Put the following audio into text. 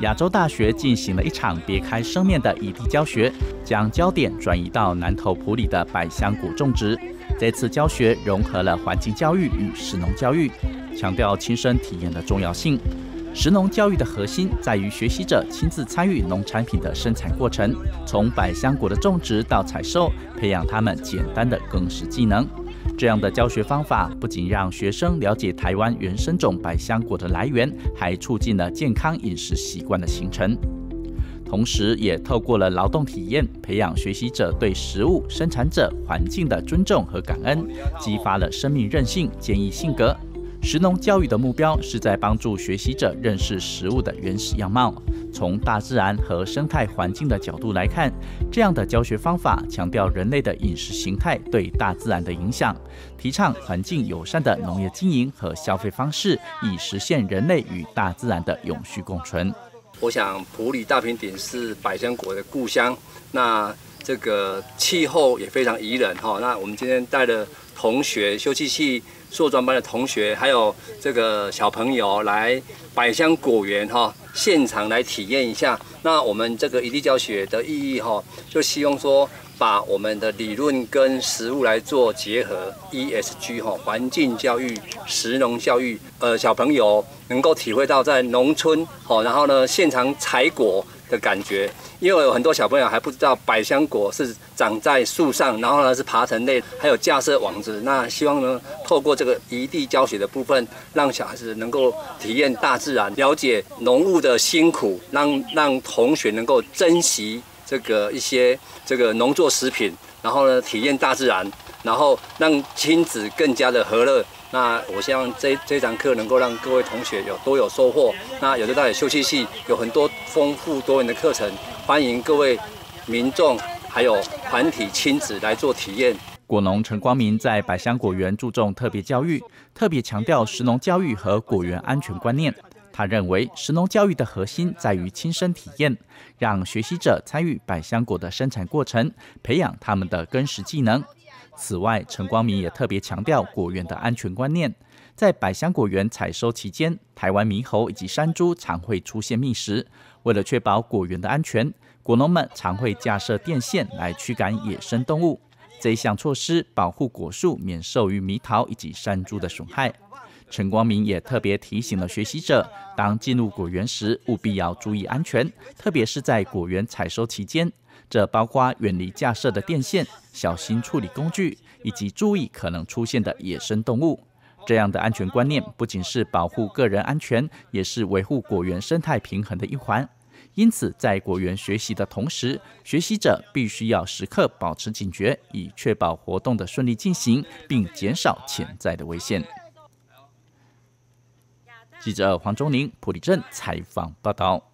亚洲大学进行了一场别开生面的异地教学，将焦点转移到南投埔里的百香果种植。这次教学融合了环境教育与食农教育，强调亲身体验的重要性。食农教育的核心在于学习者亲自参与农产品的生产过程，从百香果的种植到采收，培养他们简单的耕食技能。这样的教学方法不仅让学生了解台湾原生种百香果的来源，还促进了健康饮食习惯的形成。同时，也透过了劳动体验，培养学习者对食物、生产者、环境的尊重和感恩，激发了生命韧性、坚毅性格。食农教育的目标是在帮助学习者认识食物的原始样貌。从大自然和生态环境的角度来看，这样的教学方法强调人类的饮食形态对大自然的影响，提倡环境友善的农业经营和消费方式，以实现人类与大自然的永续共存。 我想埔里大平顶是百香果的故乡，那这个气候也非常宜人哈。那我们今天带了同学、休憩系硕专班的同学，还有这个小朋友来百香果园哈，现场来体验一下。那我们这个异地教学的意义哈，就希望说把我们的理论跟实务来做结合 ，ESG 哈，环境教育、食农教育，小朋友能够体会到在农村好，然后呢现场采果的感觉。因为有很多小朋友还不知道百香果是长在树上，然后呢是爬藤类，还有架设网子。那希望呢透过这个异地教学的部分，让小孩子能够体验大自然，了解农务的辛苦，让同学能够珍惜这个一些这个农作食品，然后呢体验大自然，然后让亲子更加的和乐。那我希望这堂课能够让各位同学多有收获。那有的大学休憩系有很多丰富多元的课程，欢迎各位民众还有团体亲子来做体验。 果农陈光明在百香果园注重特别教育，特别强调食农教育和果园安全观念。他认为，食农教育的核心在于亲身体验，让学习者参与百香果的生产过程，培养他们的耕食技能。此外，陈光明也特别强调果园的安全观念。在百香果园采收期间，台湾猕猴以及山猪常会出现觅食。为了确保果园的安全，果农们常会架设电线来驱赶野生动物。这一项措施保护果树免受于猕桃以及山猪的损害。陈光明也特别提醒了学习者，当进入果园时，务必要注意安全，特别是在果园采收期间。这包括远离架设的电线，小心处理工具，以及注意可能出现的野生动物。这样的安全观念不仅是保护个人安全，也是维护果园生态平衡的一环。因此，在果园学习的同时，学习者必须要时刻保持警觉，以确保活动的顺利进行，并减少潜在的危险。记者黄忠宁、埔里镇采访报道。